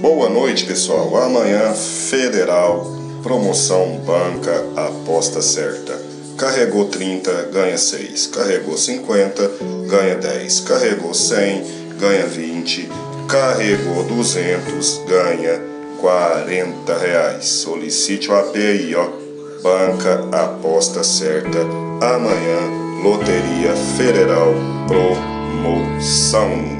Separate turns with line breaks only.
Boa noite, pessoal. Amanhã, Federal, promoção banca, aposta certa. Carregou 30, ganha 6. Carregou 50, ganha 10. Carregou 100, ganha 20. Carregou 200, ganha 40 reais. Solicite o AP aí, ó. Banca, aposta certa. Amanhã, Loteria Federal, promoção.